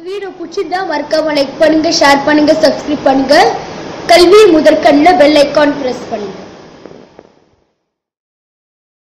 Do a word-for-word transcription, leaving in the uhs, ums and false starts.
Video பிடிச்சிருந்தா மறக்காம like பண்ணுங்க, ஷேர் பண்ணுங்க, சப்ஸ்கிரைப் பண்ணுங்க. கல்வி முதற்கண்ணில் பெல் ஐகான் பிரஸ் பண்ணுங்க.